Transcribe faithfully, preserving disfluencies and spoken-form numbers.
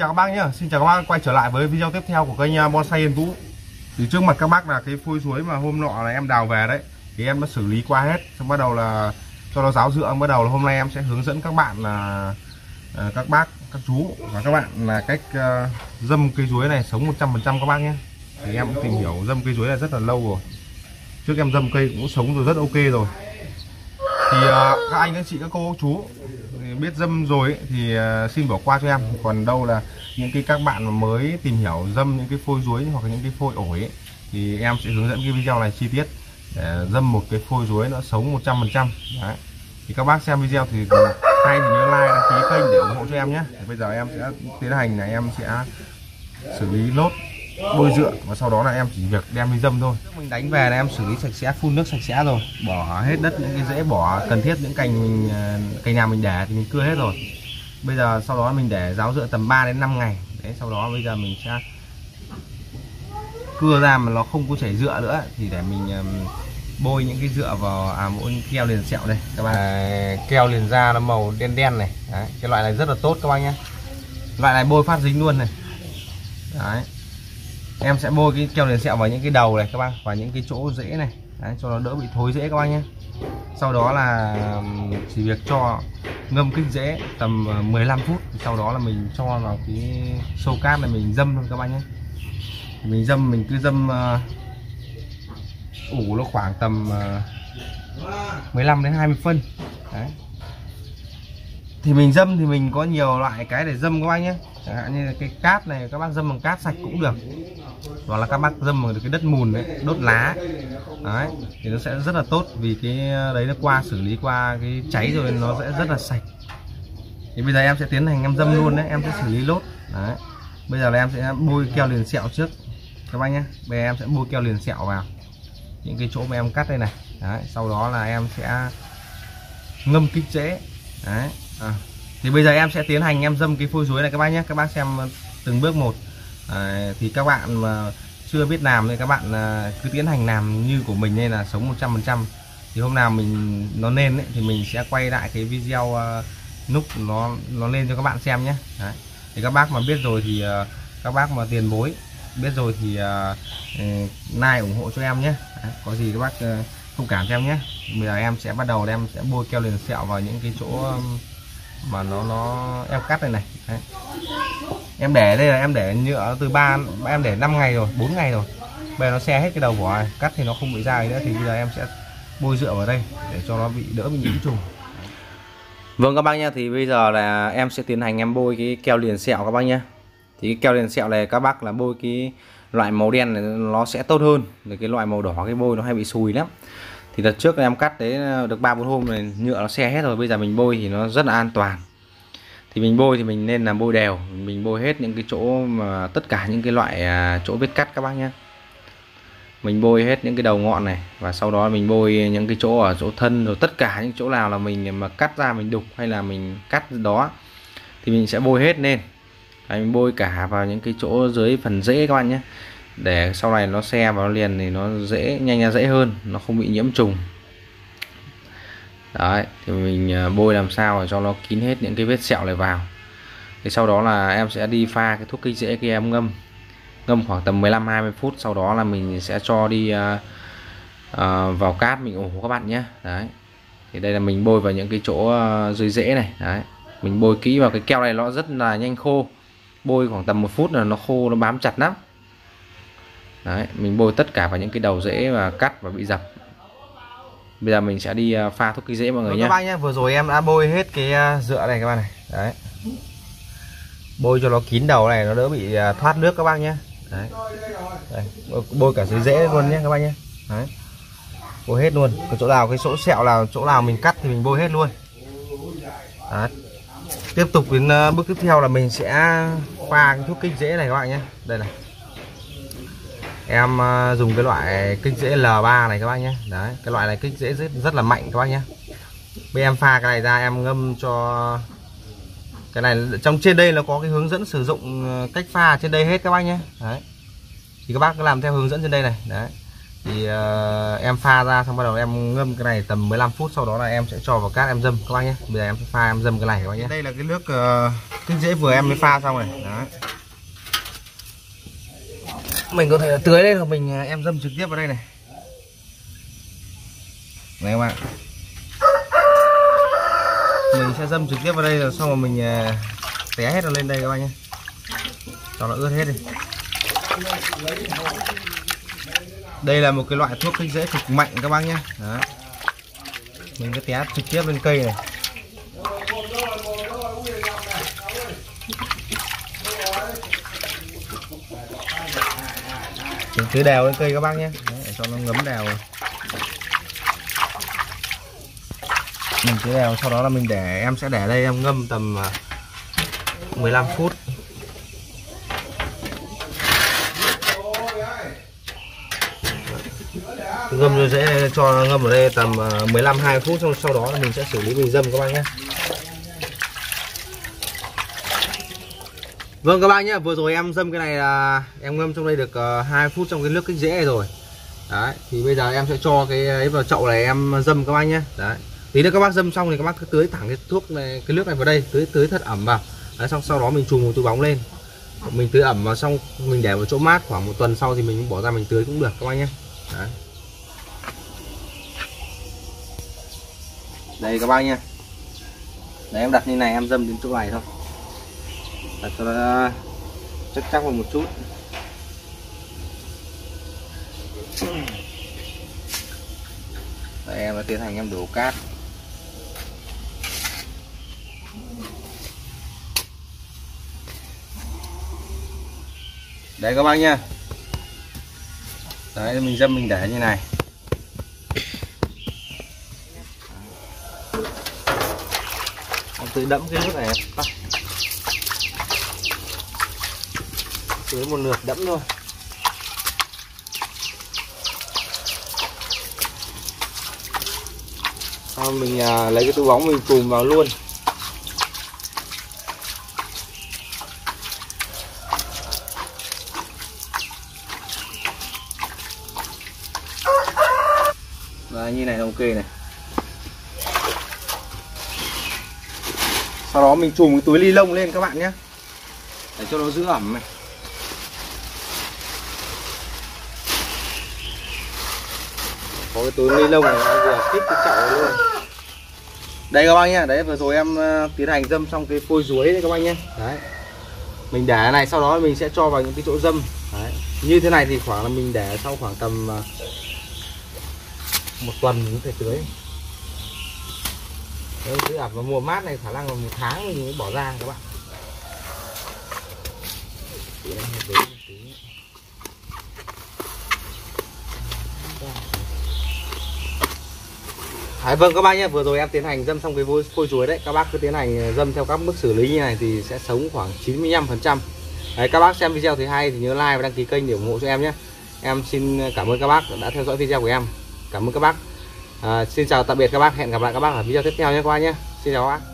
chào các bác nhé. Xin chào các bác quay trở lại với video tiếp theo của kênh Bonsai Yên Vũ. Thì trước mặt các bác là cái phôi suối mà hôm nọ là em đào về đấy, thì em đã xử lý qua hết, xong bắt đầu là cho nó ráo rữa. Bắt đầu là hôm nay em sẽ hướng dẫn các bạn là các bác, các chú và các bạn là cách uh, dâm cây suối này sống một trăm phần trăm các bác nhé. Thì em cũng tìm hiểu dâm cây suối là rất là lâu rồi. Trước em dâm cây cũng sống rồi, rất ok rồi. Thì uh, các anh các chị các cô các chú biết dâm rồi ấy, thì uh, xin bỏ qua cho em. Còn đâu là những cái các bạn mà mới tìm hiểu dâm những cái phôi suối hoặc là những cái phôi ổi ấy, thì em sẽ hướng dẫn cái video này chi tiết để dâm một cái phôi suối nó sống một trăm phần trăm. Thì các bác xem video thì hay thì nhớ like, đăng ký kênh để ủng hộ cho em nhé. Bây giờ em sẽ tiến hành là em sẽ xử lý lốt, bôi rửa và sau đó là em chỉ việc đem đi dâm thôi. Trước mình đánh về là em xử lý sạch sẽ, phun nước sạch sẽ rồi, bỏ hết đất những cái rễ, bỏ cần thiết những cành mình cành nào mình để thì mình cưa hết rồi. Bây giờ sau đó mình để ráo rựa tầm ba đến năm ngày. Đấy, sau đó bây giờ mình sẽ cưa ra mà nó không có chảy rựa nữa thì để mình bôi những cái rựa vào à, mỗi keo liền sẹo đây các bạn. À, keo liền da nó màu đen đen này. Đấy, cái loại này rất là tốt các bác nhé. Loại này bôi phát dính luôn này. Đấy. Em sẽ bôi cái keo liền sẹo vào những cái đầu này các bác, và những cái chỗ rễ này. Đấy, cho nó đỡ bị thối rễ các bác nhé. Sau đó là chỉ việc cho ngâm kích rễ tầm mười lăm phút, sau đó là mình cho vào cái xô cát này mình dâm thôi các bác nhé. Mình dâm, mình cứ dâm uh, ủ nó khoảng tầm uh, mười lăm đến hai mươi phân. Đấy. Thì mình dâm thì mình có nhiều loại cái để dâm các bác nhé. Chẳng hạn như cái cát này các bác dâm bằng cát sạch cũng được, hoặc là các bác dâm bằng cái đất mùn đấy, đốt lá. Đấy, thì nó sẽ rất là tốt, vì cái đấy nó qua xử lý qua cái cháy rồi nó sẽ rất là sạch. Thì bây giờ em sẽ tiến hành em dâm luôn đấy, em sẽ xử lý lốt. Đấy. Bây giờ là em sẽ bôi keo liền sẹo trước các bác nhé. Bây giờ em sẽ bôi keo liền sẹo vào những cái chỗ mà em cắt đây này. Đấy, sau đó là em sẽ ngâm kích rễ. Đấy. À. Thì bây giờ em sẽ tiến hành em dâm cái phôi suối này các bác nhé. Các bác xem từng bước một. À, thì các bạn mà chưa biết làm thì các bạn cứ tiến hành làm như của mình, nên là sống một trăm phần trăm. Thì hôm nào mình nó lên ấy, thì mình sẽ quay lại cái video uh, lúc nó nó lên cho các bạn xem nhé. Đấy. Thì các bác mà biết rồi thì uh, các bác mà tiền bối biết rồi thì uh, like ủng hộ cho em nhé. Đấy. Có gì các bác uh, thông cảm cho em nhé. Bây giờ em sẽ bắt đầu em sẽ bôi keo liền sẹo vào những cái chỗ um, mà nó nó em cắt này này. Đấy. Em để đây là em để nhựa từ ba em để năm ngày rồi, bốn ngày rồi. Bây giờ nó xe hết cái đầu vỏ này, cắt thì nó không bị dai nữa, thì bây giờ em sẽ bôi rửa vào đây để cho nó bị đỡ bị nhiễm trùng. Vâng các bác nhá, thì bây giờ là em sẽ tiến hành em bôi cái keo liền sẹo các bác nhá. Thì cái keo liền sẹo này các bác là bôi cái loại màu đen này nó sẽ tốt hơn, để cái loại màu đỏ cái bôi nó hay bị sùi lắm. Thì đợt trước em cắt đấy được ba bốn hôm này nhựa nó xe hết rồi, bây giờ mình bôi thì nó rất là an toàn. Thì mình bôi thì mình nên là bôi đều, mình bôi hết những cái chỗ mà tất cả những cái loại chỗ vết cắt các bác nhé. Mình bôi hết những cái đầu ngọn này, và sau đó mình bôi những cái chỗ ở chỗ thân, rồi tất cả những chỗ nào là mình mà cắt ra mình đục hay là mình cắt đó thì mình sẽ bôi hết lên. Đấy, mình bôi cả vào những cái chỗ dưới phần rễ các bạn nhé, để sau này nó xe vào nó liền thì nó dễ nhanh ra dễ hơn, nó không bị nhiễm trùng. Đấy, thì mình bôi làm sao để cho nó kín hết những cái vết sẹo này vào. Thì sau đó là em sẽ đi pha cái thuốc kích rễ kia, em ngâm ngâm khoảng tầm mười lăm hai mươi phút, sau đó là mình sẽ cho đi uh, uh, vào cát mình ủ các bạn nhé. Đấy, thì đây là mình bôi vào những cái chỗ uh, dưới rễ này. Đấy, mình bôi kỹ vào cái keo này, nó rất là nhanh khô, bôi khoảng tầm một phút là nó khô, nó bám chặt lắm. Đấy, mình bôi tất cả vào những cái đầu rễ và cắt và bị dập. Bây giờ mình sẽ đi pha thuốc kích rễ mọi người nhé. Các bác nhé, vừa rồi em đã bôi hết cái rựa này các bạn này. Đấy, bôi cho nó kín đầu này, nó đỡ bị thoát nước các bác nhé. Đấy. Đây, bôi cả dưới rễ luôn nhé các bác nhé. Đấy, bôi hết luôn, cái chỗ nào cái chỗ sẹo nào chỗ nào mình cắt thì mình bôi hết luôn. Đấy. Tiếp tục đến bước tiếp theo là mình sẽ pha cái thuốc kích rễ này các bạn nhé. Đây này, em dùng cái loại kích rễ L ba này các bác nhé. Đấy, cái loại này kích rễ rất, rất là mạnh các bác nhé. Bây em pha cái này ra, em ngâm cho cái này trong trên đây nó có cái hướng dẫn sử dụng cách pha trên đây hết các bác nhé. Đấy, thì các bác cứ làm theo hướng dẫn trên đây này. Đấy, Thì uh, em pha ra xong bắt đầu em ngâm cái này tầm mười lăm phút, sau đó là em sẽ cho vào cát em dâm các bác nhé. Bây giờ em sẽ pha em dâm cái này các bác nhé. Đây là cái nước uh, cái rễ vừa em mới pha xong này. Đấy. Mình có thể là tưới lên, hoặc mình em dâm trực tiếp vào đây này. Này các bạn. Mình sẽ dâm trực tiếp vào đây rồi xong rồi mình uh, té hết nó lên đây các bác nhé. Cho nó ướt hết đi. Đây là một cái loại thuốc kích rễ cực mạnh các bác nhé. Đó. Mình sẽ té trực tiếp lên cây này. Mình tưới đều lên cây các bác nhé. Đấy, để cho nó ngấm đều. Mình tưới đều, sau đó là mình để em sẽ để đây em ngâm tầm mười lăm phút. Ngâm rồi sẽ cho ngâm ở đây tầm mười lăm hai mươi phút, xong sau đó là mình sẽ xử lý mình dâm các bác nhé. Vâng các bác nhé, vừa rồi em dâm cái này là em ngâm trong đây được hai phút trong cái nước kích rễ này rồi. Đấy, thì bây giờ em sẽ cho cái ấy vào chậu này em dâm các bác nhé. Đấy. Tí nữa các bác dâm xong thì các bác cứ tưới thẳng cái thuốc này, cái nước này vào đây, tưới tưới thật ẩm vào. Đấy, xong sau đó mình chùm một túi bóng lên. Mình tưới ẩm vào xong mình để vào chỗ mát khoảng một tuần sau thì mình bỏ ra mình tưới cũng được các bác nhé. Đấy. Đây các bác nhé. Đấy, em đặt như này em dâm đến chỗ này thôi. Đặt cho nó chắc chắc vào một chút. Đây, em đã tiến hành em đổ cát. Đấy các bác nhé. Đấy, mình dâm mình để như này. Tưới đẫm cái nước này tắt. Tưới một lượt đẫm thôi. Sau mình à, lấy cái túi bóng mình chùm vào luôn. Và như này là ok này. Sau đó mình chùm cái túi ni lông lên các bạn nhé, để cho nó giữ ẩm này. Có cái túi ni lông này nó vừa kích cái chậu luôn. Đây các bác nhé, đấy vừa rồi em uh, tiến hành dâm xong cái phôi ruối đấy các bác nhé. Đấy. Mình để này, sau đó mình sẽ cho vào những cái chỗ dâm. Đấy. Như thế này thì khoảng là mình để sau khoảng tầm uh, một tuần mình có thể tưới. Đấy, giữ ẩm vào mùa mát này khả năng là một tháng mình mới bỏ ra các bạn. Đấy, vâng các bác nhé, vừa rồi em tiến hành dâm xong cái phôi, phôi chuối đấy. Các bác cứ tiến hành dâm theo các bước xử lý như này thì sẽ sống khoảng chín mươi lăm phần trăm. Đấy, các bác xem video thấy hay thì nhớ like và đăng ký kênh để ủng hộ cho em nhé. Em xin cảm ơn các bác đã theo dõi video của em. Cảm ơn các bác. À, xin chào tạm biệt các bác, hẹn gặp lại các bác ở video tiếp theo nhé các bác nhé. Xin chào các bác.